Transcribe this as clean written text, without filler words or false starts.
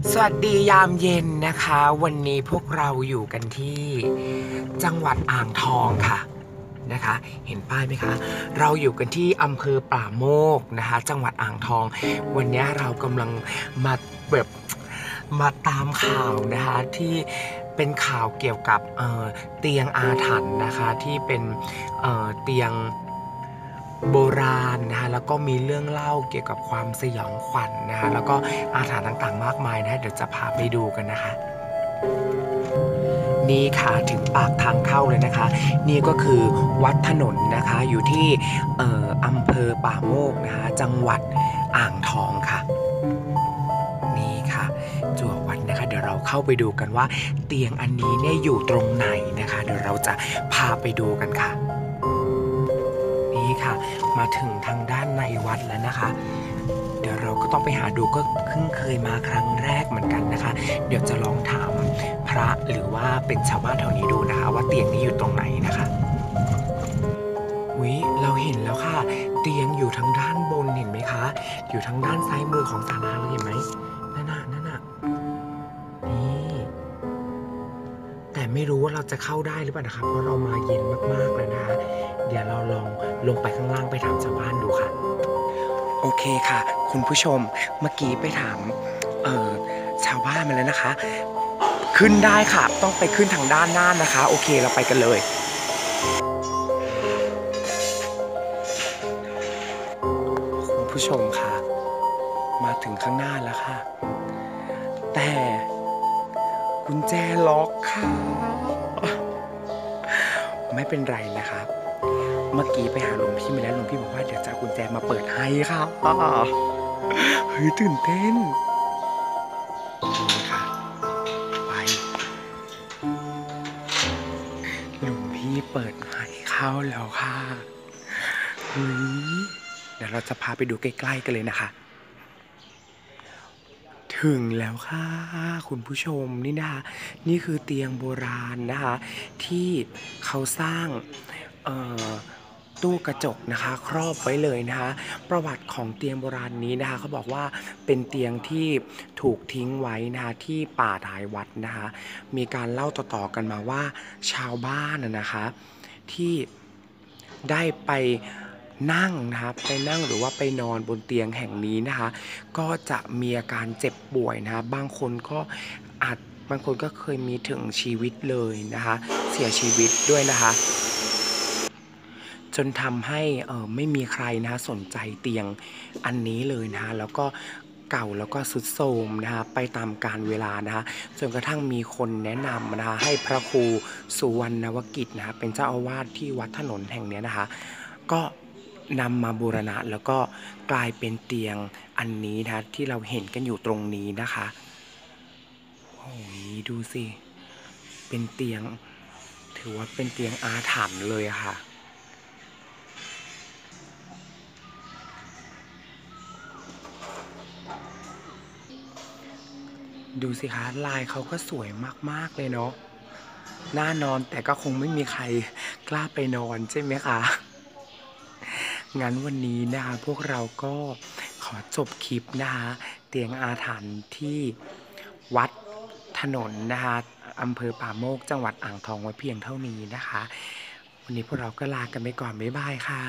สวัสดียามเย็นนะคะวันนี้พวกเราอยู่กันที่จังหวัดอ่างทองค่ะนะคะเห็นป้ายไหมคะเราอยู่กันที่อำเภอป่าโมกนะคะจังหวัดอ่างทองวันนี้เรากำลังมาแบบมาตามข่าวนะคะที่เป็นข่าวเกี่ยวกับเตียงอาถรรพ์นะคะที่เป็นเตียงโบราณนะคะแล้วก็มีเรื่องเล่าเกี่ยวกับความสยองขวัญนะคะแล้วก็อาถรรพ์ต่างๆมากมายนะเดี๋ยวจะพาไปดูกันนะคะนี่ค่ะถึงปากทางเข้าเลยนะคะนี่ก็คือวัดถนนนะคะอยู่ที่อำเภอป่าโมกนะคะจังหวัดอ่างทองค่ะนี่ค่ะจั่ววัดนะคะเดี๋ยวเราเข้าไปดูกันว่าเตียงอันนี้เนี่ยอยู่ตรงไหนนะคะเดี๋ยวเราจะพาไปดูกันค่ะนี่ค่ะมาถึงทางด้านในวัดแล้วนะคะเดี๋ยวเราก็ต้องไปหาดูก็เพิ่งเคยมาครั้งแรกเหมือนกันนะคะเดี๋ยวจะลองถามพระหรือว่าเป็นชาวบ้านแถวนี้ดูนะคะว่าเตียงนี้อยู่ตรงไหนนะคะอุ๊ยเราเห็นแล้วค่ะเตียงอยู่ทางด้านบนเห็นไหมคะอยู่ทางด้านซ้ายมือของศาลาเลยเห็นไหมนั่นน่ะนั่นน่ะนี่แต่ไม่รู้ว่าเราจะเข้าได้หรือเปล่านะคะเพราะเรามาเย็นมากๆเลยนะคะเดี๋ยวเราลองลงไปข้างล่างไปถามชาวบ้านดูค่ะ โอเคค่ะคุณผู้ชมเมื่อกี้ไปถามชาวบ้านมาแล้วนะคะขึ้นได้ค่ะต้องไปขึ้นทางด้านหน้านะคะโอเคเราไปกันเลยคุณผู้ชมค่ะมาถึงข้างหน้าแล้วค่ะแต่กุญแจล็อกค่ะไม่เป็นไรนะครับเมื่อกี้ไปหาหลวงพี่มาแล้วหลวงพี่บอกว่าเดี๋ยวจะเอากุญแจมาเปิดให้ค่ะเฮ้ยตื่นเต้นนี่ค่ะไป หลวงพี่เปิดให้เข้าแล้วค่ะเฮ้ยเดี๋ยวเราจะพาไปดูใกล้ๆกันเลยนะคะถึงแล้วค่ะคุณผู้ชมนี่นะคะนี่คือเตียงโบราณนะคะที่เขาสร้างเอ่อตู้กระจกนะคะครอบไว้เลยนะคะประวัติของเตียงโบราณนี้นะคะเขาบอกว่าเป็นเตียงที่ถูกทิ้งไว้นะคะที่ป่าท้ายวัดนะคะมีการเล่าต่อๆกันมาว่าชาวบ้านนะคะที่ได้ไปนั่งนะครับไปนั่งหรือว่าไปนอนบนเตียงแห่งนี้นะคะก็จะมีอาการเจ็บป่วยนะครับบางคนก็อาจบางคนก็เคยมีถึงชีวิตเลยนะคะเสียชีวิตด้วยนะคะจนทำให้ไม่มีใครนะสนใจเตียงอันนี้เลยนะคะแล้วก็เก่าแล้วก็ทรุดโทรมนะคะไปตามกาลเวลานะคะจนกระทั่งมีคนแนะนำนะคะให้พระครูสุวรรณวกิจนะคะเป็นเจ้าอาวาสที่วัดถนนแห่งนี้นะคะก็นำมาบูรณะแล้วก็กลายเป็นเตียงอันนี้นะคะที่เราเห็นกันอยู่ตรงนี้นะคะโอ้ยดูสิเป็นเตียงถือว่าเป็นเตียงอาถรรพ์เลยค่ะดูสิคะลายเขาก็สวยมากๆเลยเนาะน่านอนแต่ก็คงไม่มีใครกล้าไปนอนใช่ไหมคะงั้นวันนี้นะคะพวกเราก็ขอจบคลิปนะคะเตียงอาถรรพ์ที่วัดถนนนะคะอำเภอป่าโมกจังหวัดอ่างทองไว้เพียงเท่านี้นะคะวันนี้พวกเราก็ลากันไปก่อนบ๊ายบายค่ะ